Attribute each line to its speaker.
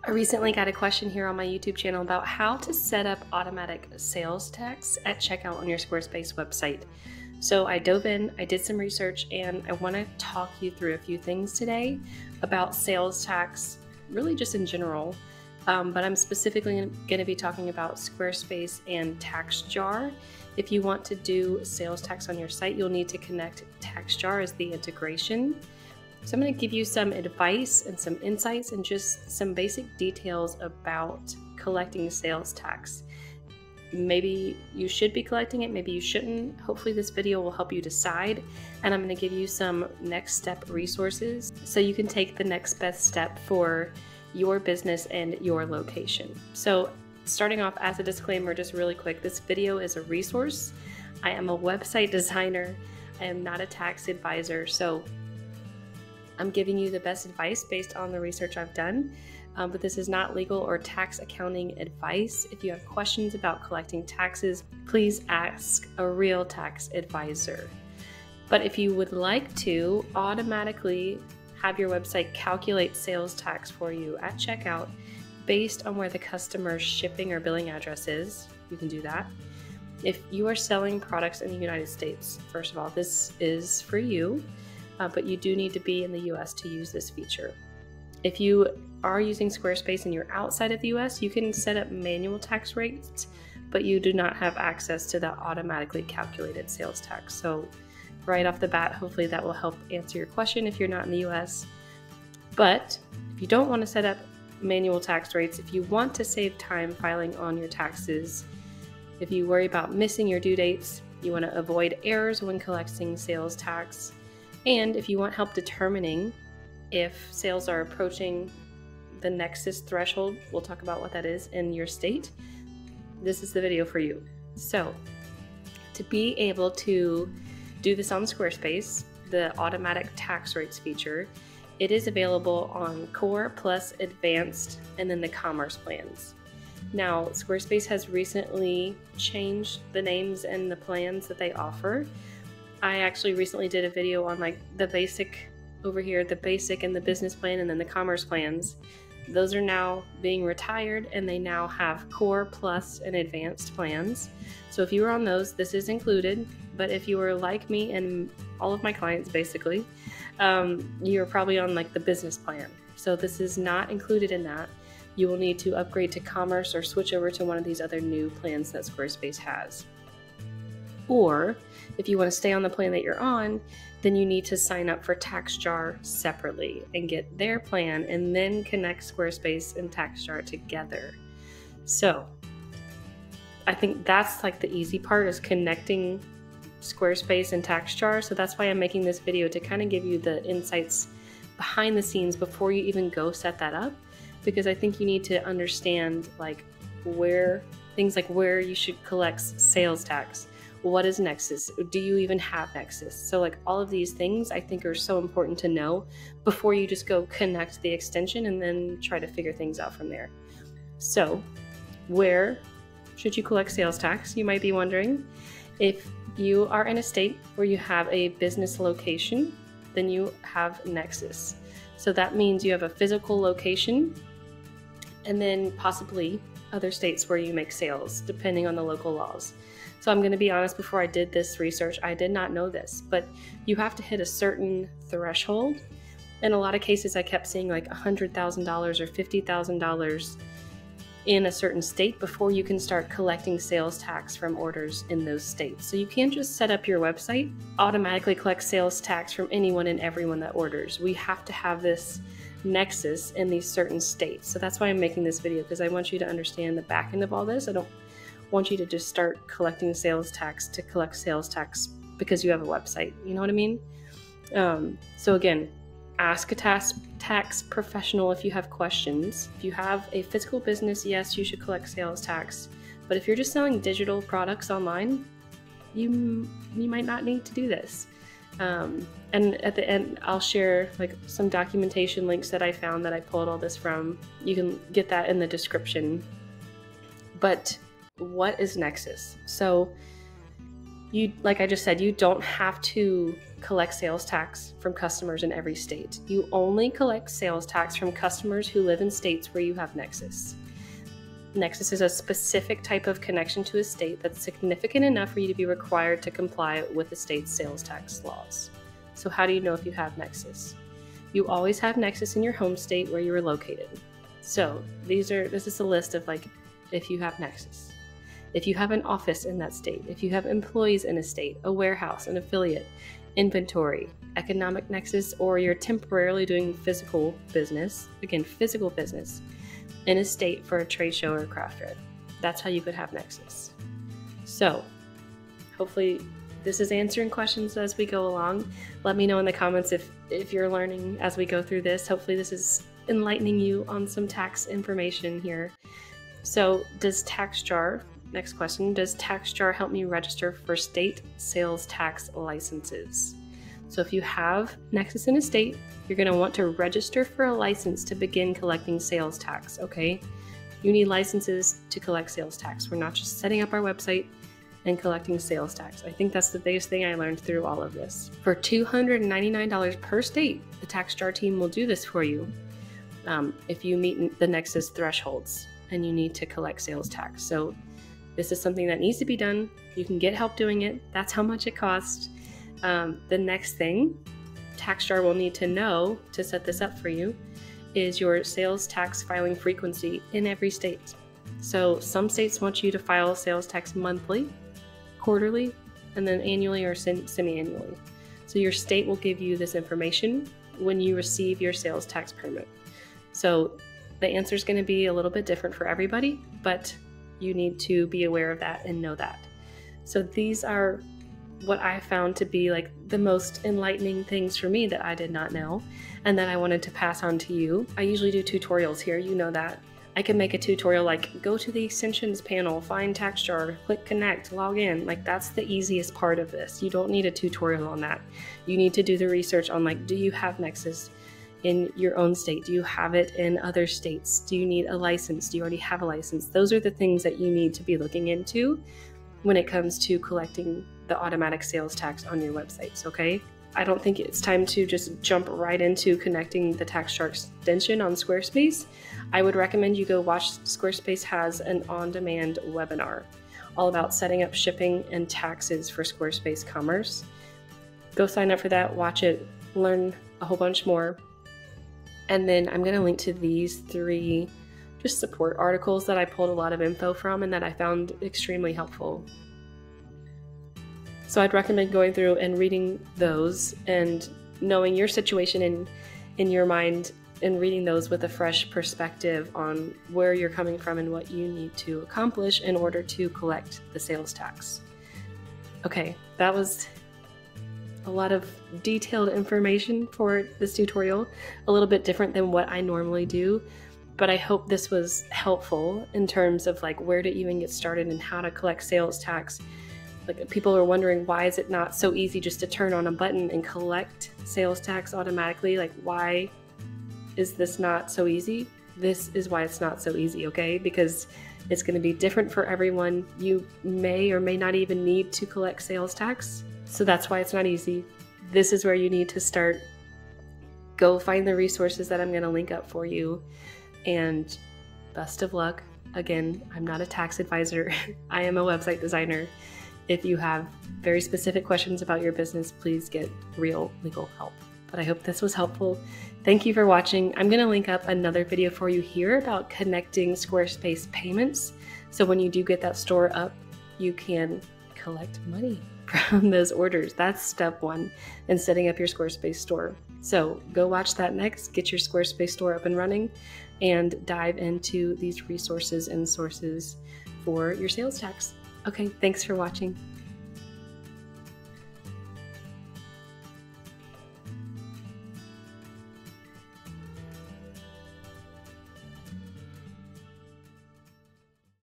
Speaker 1: I recently got a question here on my YouTube channel about how to set up automatic sales tax at checkout on your Squarespace website. So I dove in, I did some research, and I want to talk you through a few things today about sales tax, really just in general. But I'm specifically going to be talking about Squarespace and TaxJar. If you want to do sales tax on your site, you'll need to connect TaxJar as the integration. So I'm going to give you some advice and some insights and just some basic details about collecting sales tax. Maybe you should be collecting it, maybe you shouldn't. Hopefully this video will help you decide, and I'm going to give you some next step resources so you can take the next best step for your business and your location. So starting off as a disclaimer, just really quick, this video is a resource. I am a website designer. I am not a tax advisor, so I'm giving you the best advice based on the research I've done, but this is not legal or tax accounting advice. If you have questions about collecting taxes, please ask a real tax advisor. But if you would like to automatically have your website calculate sales tax for you at checkout based on where the customer's shipping or billing address is, you can do that. If you are selling products in the United States, first of all, this is for you. But you do need to be in the US to use this feature. If you are using Squarespace and you're outside of the US, you can set up manual tax rates, but you do not have access to the automatically calculated sales tax. So right off the bat, hopefully that will help answer your question if you're not in the US. But if you don't want to set up manual tax rates, if you want to save time filing on your taxes, if you worry about missing your due dates, you want to avoid errors when collecting sales tax, and if you want help determining if sales are approaching the Nexus threshold, we'll talk about what that is in your state, this is the video for you. So to be able to do this on Squarespace, the automatic tax rates feature, it is available on Core plus Advanced and then the Commerce plans. Now, Squarespace has recently changed the names and the plans that they offer. I actually recently did a video on like the basic over here, the basic and the business plan, and then the commerce plans. Those are now being retired and they now have Core Plus and Advanced plans. So if you were on those, this is included. But if you were like me and all of my clients basically, you're probably on like the business plan. So this is not included in that. You will need to upgrade to Commerce or switch over to one of these other new plans that Squarespace has. Or if you want to stay on the plan that you're on, then you need to sign up for TaxJar separately and get their plan and then connect Squarespace and TaxJar together. So I think that's like the easy part, is connecting Squarespace and TaxJar. So that's why I'm making this video, to kind of give you the insights behind the scenes before you even go set that up, because I think you need to understand like things like where you should collect sales tax. What is Nexus? Do you even have Nexus? So like all of these things I think are so important to know before you just go connect the extension and then try to figure things out from there. So where should you collect sales tax, you might be wondering? If you are in a state where you have a business location, then you have Nexus. So that means you have a physical location and then possibly other states where you make sales, depending on the local laws. So I'm going to be honest, before I did this research, I did not know this, but you have to hit a certain threshold. In a lot of cases, I kept seeing like $100,000 or $50,000 in a certain state before you can start collecting sales tax from orders in those states. So you can't just set up your website, automatically collect sales tax from anyone and everyone that orders. We have to have this Nexus in these certain states. So that's why I'm making this video, because I want you to understand the back end of all this. I don't want you to just start collecting sales tax to collect sales tax because you have a website. You know what I mean? So again, ask a tax professional if you have questions. If you have a physical business, yes, you should collect sales tax. But if you're just selling digital products online, you might not need to do this. And at the end, I'll share like some documentation links that I found that I pulled all this from. You can get that in the description. But what is Nexus? So like I just said, you don't have to collect sales tax from customers in every state. You only collect sales tax from customers who live in states where you have Nexus. Nexus is a specific type of connection to a state that's significant enough for you to be required to comply with the state's sales tax laws. So how do you know if you have Nexus? You always have Nexus in your home state where you are located. So this is a list of like, if you have Nexus. If you have an office in that state, if you have employees in a state, a warehouse, an affiliate, inventory, economic nexus, or you're temporarily doing physical business, again, physical business, in a state for a trade show or craft fair. That's how you could have Nexus. So hopefully this is answering questions as we go along. Let me know in the comments if you're learning as we go through this. Hopefully this is enlightening you on some tax information here. So does TaxJar, next question, does TaxJar help me register for state sales tax licenses? So if you have Nexus in a state, you're going to want to register for a license to begin collecting sales tax, okay? You need licenses to collect sales tax. We're not just setting up our website and collecting sales tax. I think that's the biggest thing I learned through all of this. For $299 per state, the TaxJar team will do this for you if you meet the Nexus thresholds and you need to collect sales tax. So this is something that needs to be done. You can get help doing it. That's how much it costs. The next thing TaxJar will need to know to set this up for you is your sales tax filing frequency in every state. So some states want you to file sales tax monthly, quarterly, and then annually or semi-annually. So your state will give you this information when you receive your sales tax permit. So the answer is going to be a little bit different for everybody, but you need to be aware of that and know that. So these are what I found to be like the most enlightening things for me that I did not know and that I wanted to pass on to you. I usually do tutorials here, you know that. I can make a tutorial like go to the extensions panel, find TaxJar, click connect, log in. Like that's the easiest part of this. You don't need a tutorial on that. You need to do the research on like, do you have Nexus in your own state? Do you have it in other states? Do you need a license? Do you already have a license? Those are the things that you need to be looking into when it comes to collecting the automatic sales tax on your websites, okay? I don't think it's time to just jump right into connecting the TaxJar extension on Squarespace. I would recommend you go watch. Squarespace has an on-demand webinar all about setting up shipping and taxes for Squarespace Commerce. Go sign up for that, watch it, learn a whole bunch more. And then I'm going to link to these 3 just support articles that I pulled a lot of info from and that I found extremely helpful. So I'd recommend going through and reading those and knowing your situation in your mind and reading those with a fresh perspective on where you're coming from and what you need to accomplish in order to collect the sales tax. Okay, that was a lot of detailed information for this tutorial, a little bit different than what I normally do, but I hope this was helpful in terms of like where to even get started and how to collect sales tax. Like people are wondering, why is it not so easy just to turn on a button and collect sales tax automatically? Like, why is this not so easy? This is why it's not so easy, okay? Because it's going to be different for everyone. You may or may not even need to collect sales tax. So that's why it's not easy. This is where you need to start. Go find the resources that I'm going to link up for you. And best of luck. Again, I'm not a tax advisor. I am a website designer. If you have very specific questions about your business, please get real legal help. But I hope this was helpful. Thank you for watching. I'm going to link up another video for you here about connecting Squarespace payments. So when you do get that store up, you can collect money from those orders. That's step 1 in setting up your Squarespace store. So go watch that next, get your Squarespace store up and running, and dive into these resources and sources for your sales tax. Okay, thanks for watching.